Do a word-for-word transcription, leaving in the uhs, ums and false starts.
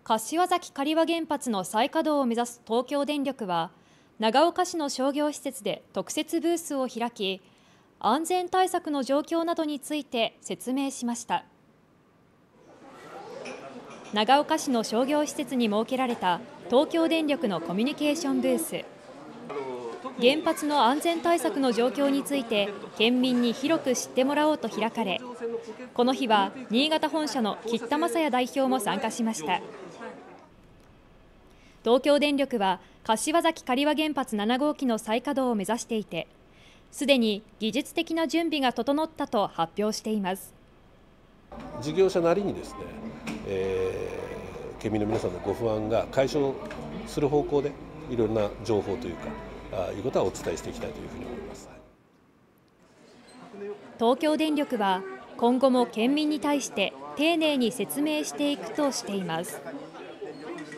柏崎刈羽原発の再稼働を目指す東京電力は、長岡市の商業施設で特設ブースを開き、安全対策の状況などについて説明しました。長岡市の商業施設に設けられた東京電力のコミュニケーションブース。原発の安全対策の状況について県民に広く知ってもらおうと開かれ、この日は新潟本社の吉田正也代表も参加しました。東京電力は柏崎刈羽原発なな号機の再稼働を目指していて、すでに技術的な準備が整ったと発表しています。 事業者なりにですね、えー、県民の皆さんのご不安が解消する方向でいろんな情報というかあいうことはお伝えしていきたいというふうに思います。 東京電力は今後も県民に対して丁寧に説明していくとしています。